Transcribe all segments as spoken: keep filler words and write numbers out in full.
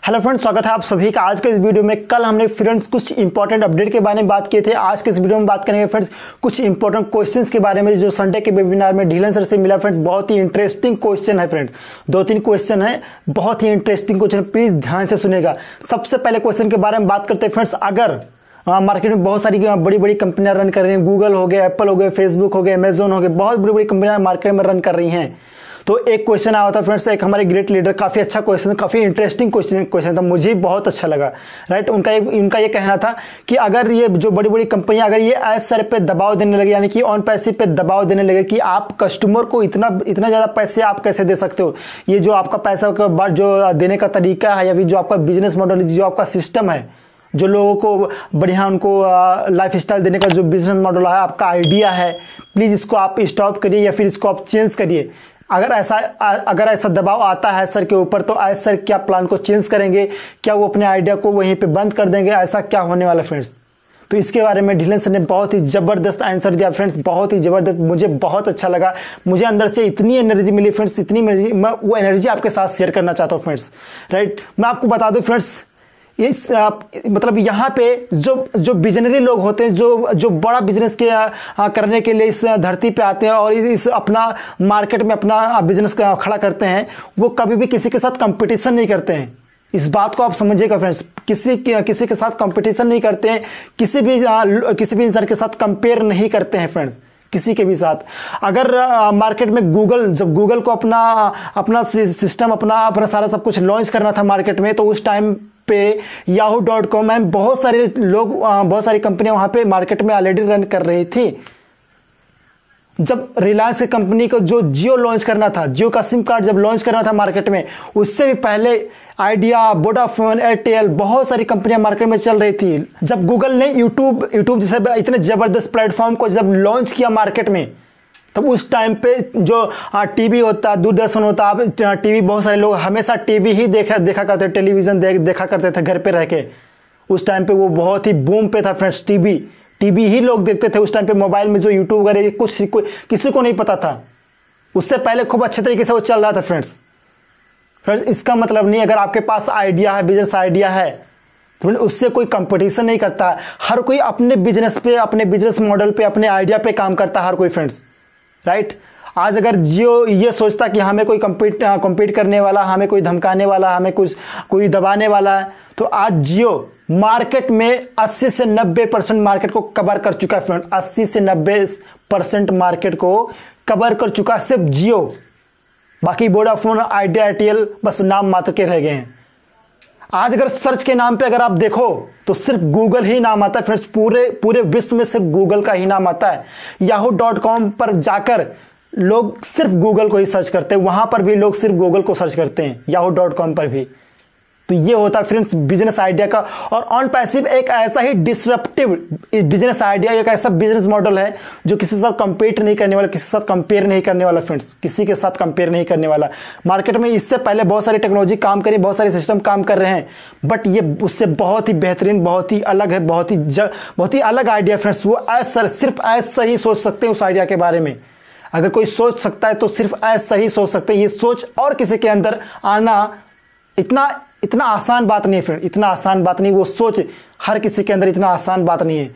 Hello friends, स्वागत है आप सभी का आज के इस वीडियो में। कल हमने फ्रेंड्स कुछ इंपॉर्टेंट अपडेट के बारे में बात किए थे। आज के इस वीडियो में बात करेंगे फ्रेंड्स कुछ इंपॉर्टेंट क्वेश्चंस के बारे में जो संडे के वेबिनार में ढीलन सर से मिला। फ्रेंड्स बहुत ही इंटरेस्टिंग क्वेश्चन है फ्रेंड्स, दो तीन क्वेश्चन है, बहुत ही इंटरेस्टिंग क्वेश्चन, प्लीज ध्यान से सुनेगा। सबसे पहले क्वेश्चन के बारे में बात करते हैं फ्रेंड्स। अगर मार्केट में बहुत सारी बड़ी बड़ी कंपनियां रन कर रही हैं, गूगल हो गए, एप्पल हो गए, फेसबुक हो गए, अमेजोन हो गए, बहुत बड़ी बड़ी कंपनियां मार्केट में रन कर रही हैं। तो एक क्वेश्चन आया था फ्रेंड्स, एक हमारे ग्रेट लीडर, काफ़ी अच्छा क्वेश्चन, काफ़ी इंटरेस्टिंग क्वेश्चन क्वेश्चन था, मुझे बहुत अच्छा लगा। राइट, उनका एक उनका ये कहना था कि अगर ये जो बड़ी बड़ी कंपनियां अगर ये एज सर पे दबाव देने लगे, यानी कि ऑन पैसिव पे दबाव देने लगे कि आप कस्टमर को इतना इतना ज़्यादा पैसे आप कैसे दे सकते हो, ये जो आपका पैसा का जो देने का तरीका है या फिर जो आपका बिजनेस मॉडल, जो आपका सिस्टम है, जो लोगों को बढ़िया उनको लाइफ स्टाइल देने का जो बिजनेस मॉडल है, आपका आइडिया है, प्लीज़ इसको आप स्टॉप करिए या फिर इसको आप चेंज करिए। अगर ऐसा अगर ऐसा दबाव आता है सर के ऊपर, तो आज सर क्या प्लान को चेंज करेंगे, क्या वो अपने आइडिया को वहीं पे बंद कर देंगे, ऐसा क्या होने वाला फ्रेंड्स। तो इसके बारे में ढीलन सर ने बहुत ही ज़बरदस्त आंसर दिया फ्रेंड्स, बहुत ही ज़बरदस्त, मुझे बहुत अच्छा लगा। मुझे अंदर से इतनी एनर्जी मिली फ्रेंड्स, इतनी एनर्जी, मैं वो एनर्जी आपके साथ शेयर करना चाहता हूँ फ्रेंड्स। राइट, मैं आपको बता दूँ फ्रेंड्स, इस मतलब यहाँ पे जो जो बिजनरी लोग होते हैं, जो जो बड़ा बिजनेस के आ, करने के लिए इस धरती पे आते हैं और इस अपना मार्केट में अपना बिजनेस खड़ा करते हैं, वो कभी भी किसी के साथ कंपटीशन नहीं करते हैं। इस बात को आप समझिएगा फ्रेंड्स, किसी किसी के साथ कंपटीशन नहीं करते हैं, किसी भी आ, किसी भी इंसान के साथ कंपेयर नहीं करते हैं फ्रेंड्स, किसी के भी साथ। अगर आ, मार्केट में गूगल, जब गूगल को अपना अपना सिस्टम अपना अपना सारा सब कुछ लॉन्च करना था मार्केट में, तो उस टाइम पे याहू डॉट कॉम में बहुत सारे लोग, बहुत सारी कंपनियां वहाँ पे मार्केट में ऑलरेडी रन कर रही थी। जब रिलायंस की कंपनी को जो जियो लॉन्च करना था, जियो का सिम कार्ड जब लॉन्च करना था मार्केट में, उससे भी पहले आइडिया, वोडाफोन, एयरटेल, बहुत सारी कंपनियां मार्केट में चल रही थी। जब गूगल ने यूट्यूब यूट्यूब जैसे इतने ज़बरदस्त प्लेटफॉर्म को जब लॉन्च किया मार्केट में, तब उस टाइम पे जो टीवी होता, दूरदर्शन होता, आप टीवी, बहुत सारे लोग हमेशा टीवी ही देखा देखा करते, टेलीविज़न देख देखा करते थे घर पे रह के। उस टाइम पे वो बहुत ही बूम पे था फ्रेंड्स, टीवी टीवी ही लोग देखते थे उस टाइम पे। मोबाइल में जो यूट्यूब वगैरह कुछ को, किसी को नहीं पता था, उससे पहले खूब अच्छे तरीके से वो चल रहा था फ्रेंड्स। फ्रेंड्स इसका मतलब नहीं, अगर आपके पास आइडिया है, बिजनेस आइडिया है, तो उससे कोई कंपटीशन नहीं करता है। हर कोई अपने बिजनेस पे, अपने बिजनेस मॉडल पे, अपने आइडिया पे काम करता है हर कोई फ्रेंड्स। राइट, आज अगर जियो ये सोचता कि हमें कोई कम्पीट कम्पीट करने वाला, हमें कोई धमकाने वाला, हमें कुछ कोई दबाने वाला है, तो आज जियो मार्केट में अस्सी से नब्बे परसेंट मार्केट को कवर कर चुका है फ्रेंड, अस्सी से नब्बे परसेंट मार्केट को कवर कर चुका है सिर्फ जियो। बाकी वोडाफोन, आइडिया, एयरटेल बस नाम मात्र के रह गए हैं। आज अगर सर्च के नाम पे अगर आप देखो तो सिर्फ गूगल ही नाम आता है फ्रेंड्स, पूरे पूरे विश्व में सिर्फ गूगल का ही नाम आता है। याहू डॉट कॉम पर जाकर लोग सिर्फ गूगल को ही सर्च करते हैं, वहाँ पर भी लोग सिर्फ गूगल को सर्च करते हैं, याहू डॉट कॉम पर भी। तो ये होता है फ्रेंड्स बिजनेस आइडिया का। और ऑन पैसिव एक ऐसा ही डिसरप्टिव बिजनेस आइडिया, एक ऐसा बिजनेस मॉडल है जो किसी के साथ कंपीट नहीं करने वाला, किसी के साथ कंपेयर नहीं करने वाला फ्रेंड्स, किसी के साथ कंपेयर नहीं करने वाला। मार्केट में इससे पहले बहुत सारी टेक्नोलॉजी काम करी, बहुत सारे सिस्टम काम कर रहे हैं, बट ये उससे बहुत ही बेहतरीन, बहुत ही अलग है, बहुत ही ज, बहुत ही अलग आइडिया फ्रेंड्स। वो ऐसा सिर्फ ऐसा ही सोच सकते हैं उस आइडिया के बारे में। अगर कोई सोच सकता है तो सिर्फ ऐसा ही सोच सकते हैं। ये सोच और किसी के अंदर आना इतना इतना आसान बात नहीं है फ्रेंड, इतना आसान बात नहीं, वो सोच हर किसी के अंदर इतना आसान बात नहीं है।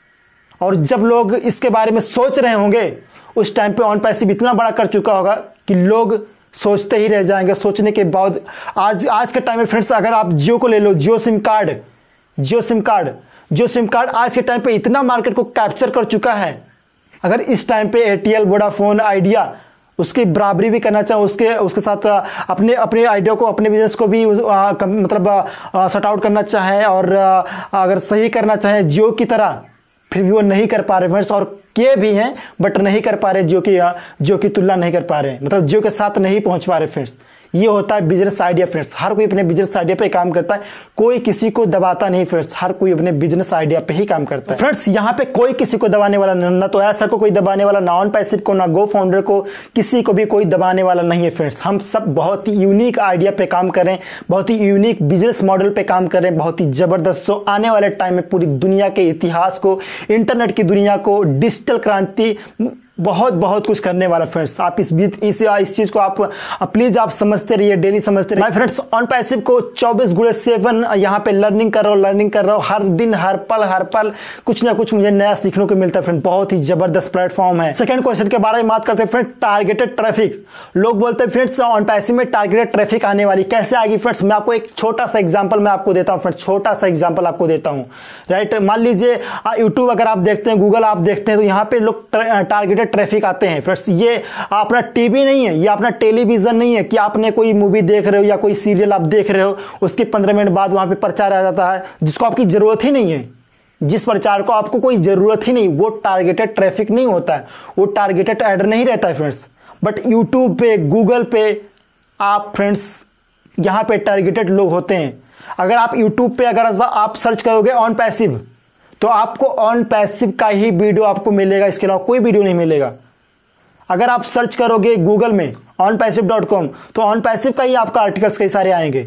और जब लोग इसके बारे में सोच रहे होंगे, उस टाइम पे ऑन पैसिव इतना बड़ा कर चुका होगा कि लोग सोचते ही रह जाएंगे। सोचने के बाद आज आज के टाइम में फ्रेंड्स, अगर आप जियो को ले लो, Jio sim card Jio sim card Jio sim card आज के टाइम पे इतना मार्केट को कैप्चर कर चुका है। अगर इस टाइम पे एयरटेल, वोडाफोन, आइडिया उसकी बराबरी भी करना चाहे, उसके उसके साथ अपने अपने आइडिया को, अपने बिजनेस को भी आ, कम, मतलब सट आउट करना चाहे और आ, अगर सही करना चाहे जियो की तरह, फिर भी वो नहीं कर पा रहे फ्रेंड्स। और किए भी हैं बट नहीं कर पा रहे, जियो की जियो की तुलना नहीं कर पा रहे, मतलब जियो के साथ नहीं पहुंच पा रहे फ्रेंड्स। ये होता है बिजनेस आइडिया फ्रेंड्स। हर कोई अपने बिजनेस आइडिया पे काम करता है, कोई किसी को दबाता नहीं फ्रेंड्स, हर कोई अपने बिजनेस आइडिया पे ही काम करता है फ्रेंड्स। यहाँ पे कोई किसी को दबाने वाला, ना तो ऐसा को कोई दबाने वाला, ना ऑन पैसिव को, ना गो फाउंडर को, किसी को भी कोई दबाने वाला नहीं है फ्रेंड्स। हम सब बहुत ही यूनिक आइडिया पे काम कर रहे हैं, बहुत ही यूनिक बिजनेस मॉडल पे काम कर रहे हैं, बहुत ही जबरदस्त। सो आने वाले टाइम में पूरी दुनिया के इतिहास को, इंटरनेट की दुनिया को, डिजिटल क्रांति, बहुत बहुत कुछ करने वाला फ्रेंड्स। आप इस इस इस चीज़ को आप प्लीज़ आप समझ समझते रहिए, डेली समझते रहिए। माय फ्रेंड्स, ऑन पैसिव को चौबीस गुणे सेवन यहाँ पे लर्निंग कर रहा हूँ लर्निंग कर रहा हूँ हर दिन, हर पल हर पल कुछ ना कुछ मुझे नया सीखने को मिलता है फ्रेंड। बहुत ही जबरदस्त प्लेटफॉर्म है। सेकंड क्वेश्चन के बारे में बात करते हैं फ्रेंड, टारगेटेड ट्रैफिक। लोग बोलते हैं फ्रेंड्स ऑन पैसिव में टारगेटेड ट्रैफिक आने वाली, कैसे आएगी फ्रेंड्स? मैं आपको एक छोटा सा एग्जांपल मैं आपको देता हूं फ्रेंड्स, छोटा सा एग्जांपल आपको देता हूं। राइट, मान लीजिए यूट्यूब अगर आप देखते हैं, गूगल आप देखते हैं, तो यहाँ पे लोग टारगेटेड ट्रैफिक आते हैं फ्रेंड्स। ये अपना टीवी नहीं है, ये अपना टेलीविजन नहीं है कि आपने कोई मूवी देख रहे हो या कोई सीरियल आप देख रहे हो, उसके पंद्रह मिनट बाद वहाँ पे प्रचार आ जाता है जिसको आपकी जरूरत ही नहीं है, जिस प्रचार को आपको कोई जरूरत ही नहीं, वो टारगेटेड ट्रैफिक नहीं होता है, वो टारगेटेड ऐड नहीं रहता है फ्रेंड्स। बट यूट्यूब पे, गूगल पे आप फ्रेंड्स यहाँ पे टारगेटेड लोग होते हैं। अगर आप यूट्यूब पे अगर आप सर्च करोगे ऑन पैसिव, तो आपको ऑन पैसिव का ही वीडियो आपको मिलेगा, इसके अलावा कोई वीडियो नहीं मिलेगा। अगर आप सर्च करोगे गूगल में ऑन पैसिव डॉट कॉम, तो ऑन पैसिव का ही आपका आर्टिकल्स कई सारे आएंगे।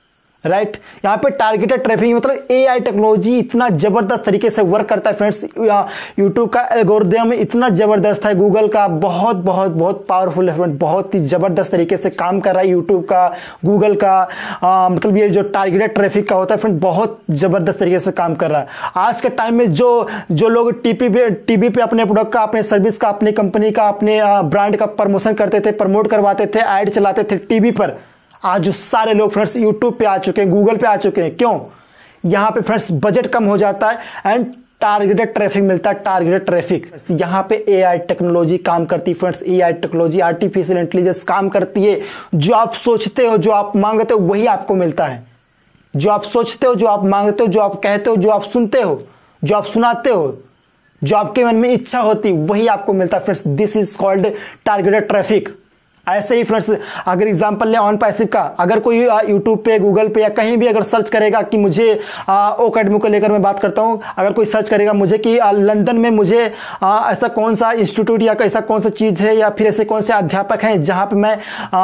Right right? यहाँ पे टारगेटेड ट्रैफिक मतलब एआई टेक्नोलॉजी इतना जबरदस्त तरीके से वर्क करता है फ्रेंड्स। यूट्यूब का एल्गोरिथम इतना जबरदस्त है, गूगल का बहुत बहुत बहुत पावरफुल है फ्रेंड, बहुत ही जबरदस्त तरीके से काम कर रहा है यूट्यूब का, गूगल का। आ, मतलब ये जो टारगेटेड ट्रैफिक का होता है फ्रेंड, बहुत जबरदस्त तरीके से काम कर रहा है। आज के टाइम में जो जो लोग टीवी पे टीवी पे अपने प्रोडक्ट का, अपने सर्विस का, अपनी कंपनी का, अपने ब्रांड का प्रमोशन करते थे, प्रमोट करवाते थे, ऐड चलाते थे टीवी पर, आज जो सारे लोग फ्रेंड्स यूट्यूब पे आ चुके हैं, गूगल पे आ चुके हैं। क्यों? यहाँ पे फ्रेंड्स बजट कम हो जाता है एंड टारगेटेड ट्रैफिक मिलता है, टारगेटेड ट्रैफिक। यहाँ पे एआई टेक्नोलॉजी काम करती है friends, AI technology, artificial intelligence काम करती है। जो आप सोचते हो, जो आप मांगते हो, वही आपको मिलता है। जो आप सोचते हो, जो आप मांगते हो, जो आप कहते हो, जो आप सुनते हो, जो आप सुनाते हो, जो आपके मन में इच्छा होती, वही आपको मिलता है friends. This is called targeted traffic. ऐसे ही फ्रेंड्स अगर एग्जांपल लें ऑन पैसिव का, अगर कोई यूट्यूब पे, गूगल पे या कहीं भी अगर सर्च करेगा कि मुझे ओ अकेडमी को लेकर मैं बात करता हूँ, अगर कोई सर्च करेगा मुझे कि लंदन में मुझे आ, ऐसा कौन सा इंस्टीट्यूट या ऐसा कौन सा चीज़ है या फिर ऐसे कौन से अध्यापक हैं जहाँ पे मैं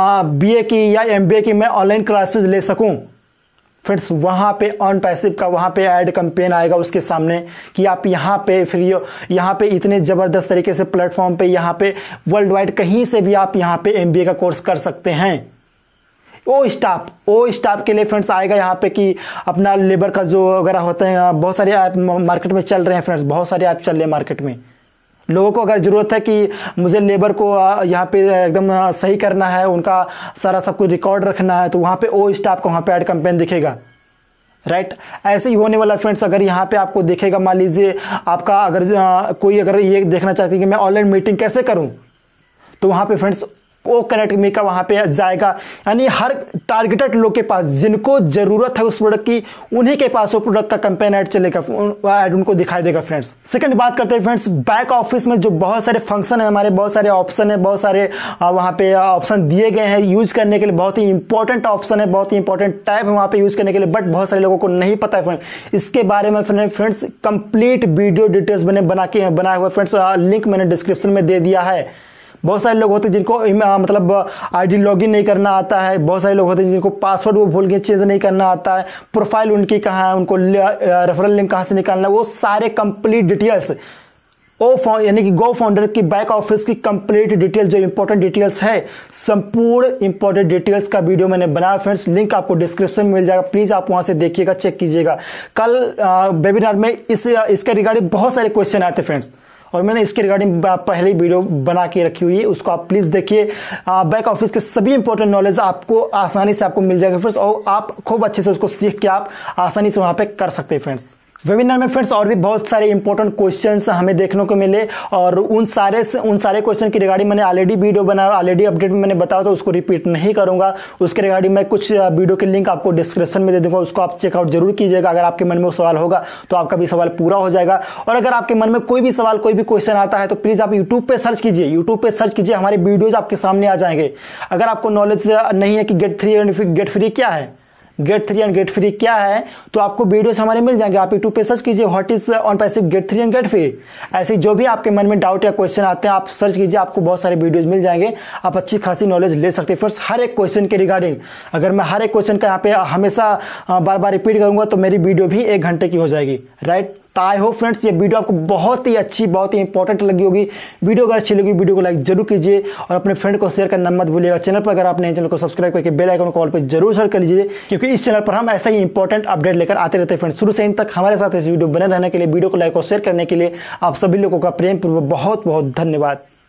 बीए की या एमबीए की मैं ऑनलाइन क्लासेस ले सकूँ, फ्रेंड्स वहाँ पे ऑन पैसिव का वहाँ पे ऐड कैंपेन आएगा उसके सामने कि आप यहाँ पे फ्री हो, यहाँ पे इतने ज़बरदस्त तरीके से प्लेटफॉर्म पे, यहाँ पे वर्ल्ड वाइड कहीं से भी आप यहाँ पे एमबीए का कोर्स कर सकते हैं। ओ स्टाफ ओ स्टाफ के लिए फ्रेंड्स आएगा यहाँ पे कि अपना लेबर का जो वगैरह होते हैं, बहुत सारे ऐप मार्केट में चल रहे हैं फ्रेंड्स, बहुत सारे ऐप चल रहे हैं मार्केट में। लोगों को अगर ज़रूरत है कि मुझे लेबर को यहाँ पे एकदम सही करना है, उनका सारा सब कुछ रिकॉर्ड रखना है, तो वहाँ पे ओ स्टाफ को वहाँ पे ऐड कैंपेन दिखेगा। राइट, ऐसे ही होने वाला फ्रेंड्स। अगर यहाँ पे आपको दिखेगा, मान लीजिए आपका अगर आ, कोई अगर ये देखना चाहती है कि मैं ऑनलाइन मीटिंग कैसे करूँ, तो वहाँ पे फ्रेंड्स ओ कनेक्ट मी का वहाँ पे जाएगा। यानी हर टारगेटेड लोग के पास जिनको ज़रूरत है उस प्रोडक्ट की, उन्हीं के पास वो प्रोडक्ट का कैंपेन ऐड चलेगा, ऐड उनको दिखाई देगा फ्रेंड्स। सेकंड बात करते हैं फ्रेंड्स बैक ऑफिस में जो बहुत सारे फंक्शन है हमारे, बहुत सारे ऑप्शन है, बहुत सारे वहाँ पे ऑप्शन दिए गए हैं यूज करने के लिए। बहुत ही इंपॉर्टेंट ऑप्शन है, बहुत ही इंपॉर्टेंट टैब है वहाँ पे यूज करने के लिए, बट बहुत सारे लोगों को नहीं पता है फ्रेंड्स। इसके बारे में फ्रेंड्स कंप्लीट वीडियो डिटेल्स मैंने बना के बनाया हुआ फ्रेंड्स, लिंक मैंने डिस्क्रिप्शन में दे दिया है। बहुत सारे लोग होते हैं जिनको मतलब आईडी लॉगिन नहीं करना आता है, बहुत सारे लोग होते हैं जिनको पासवर्ड वो भूल के चेंज नहीं करना आता है, प्रोफाइल उनकी कहाँ है, उनको रेफरल लिंक कहाँ से निकालना है, वो सारे कंप्लीट डिटेल्स ओ यानी कि गो फाउंडर की बैक ऑफिस की कंप्लीट डिटेल्स, जो इंपॉर्टेंट डिटेल्स है, संपूर्ण इंपॉर्टेंट डिटेल्स का वीडियो मैंने बनाया फ्रेंड्स। लिंक आपको डिस्क्रिप्शन में मिल जाएगा, प्लीज़ आप वहाँ से देखिएगा, चेक कीजिएगा। कल वेबिनार में इस इसके रिगार्डिंग बहुत सारे क्वेश्चन आए थे फ्रेंड्स, और मैंने इसके रिगार्डिंग पहले ही वीडियो बना के रखी हुई है, उसको आप प्लीज़ देखिए। बैक ऑफिस के सभी इंपॉर्टेंट नॉलेज आपको आसानी से आपको मिल जाएगा फ्रेंड्स, और आप खूब अच्छे से उसको सीख के आप आसानी से वहाँ पे कर सकते हैं फ्रेंड्स। वेबिनार में फ्रेंड्स और भी बहुत सारे इंपॉर्टेंट क्वेश्चंस हमें देखने को मिले, और उन सारे उन सारे क्वेश्चन की रिगार्डिंग मैंने ऑलरेडी वीडियो बनाया, ऑलरेडी अपडेट में मैंने बताया, तो उसको रिपीट नहीं करूंगा। उसके रिगार्डिंग मैं कुछ वीडियो के लिंक आपको डिस्क्रिप्शन में दे दूंगा, उसको आप चेकआउट जरूर कीजिएगा। अगर आपके मन में वो सवाल होगा तो आपका भी सवाल पूरा हो जाएगा। और अगर आपके मन में कोई भी सवाल, कोई भी क्वेश्चन आता है, तो प्लीज़ आप यूट्यूब पर सर्च कीजिए, यूट्यूब पर सर्च कीजिए, हमारे वीडियोज़ आपके सामने आ जाएंगे। अगर आपको नॉलेज नहीं है कि get three and get free क्या है, get three and get free क्या है, तो आपको वीडियोस हमारे मिल जाएंगे। आप यूट्यूब पे सर्च कीजिए what is OnPassive get three and get free. ऐसे जो भी आपके मन में डाउट या क्वेश्चन आते हैं, आप सर्च कीजिए, आपको बहुत सारे वीडियोस मिल जाएंगे, आप अच्छी खासी नॉलेज ले सकते हैं फ्रेंड्स हर एक क्वेश्चन के रिगार्डिंग। अगर मैं हर एक क्वेश्चन का यहाँ पे हमेशा बार बार रिपीट करूँगा तो मेरी वीडियो भी एक घंटे की हो जाएगी। राइट, तो आई होप फ्रेंड्स ये वीडियो आपको बहुत ही अच्छी, बहुत ही इंपॉर्टेंट लगी होगी। वीडियो अगर अच्छी लगी वीडियो को लाइक जरूर कीजिए और अपने फ्रेंड को शेयर करना मत भूलिएगा। चैनल पर अगर आपने चैनल को सब्सक्राइब करके बेल आइकन कॉल पर जरूर शेयर कर लीजिए, क्योंकि इस चैनल पर हम ऐसा ही इंपॉर्टेंट अपडेट लेकर आते रहते हैं फ्रेंड्स। शुरू से इन तक हमारे साथ इस वीडियो बने रहने के लिए, वीडियो को लाइक और शेयर करने के लिए आप सभी लोगों का प्रेम पूर्वक बहुत बहुत धन्यवाद।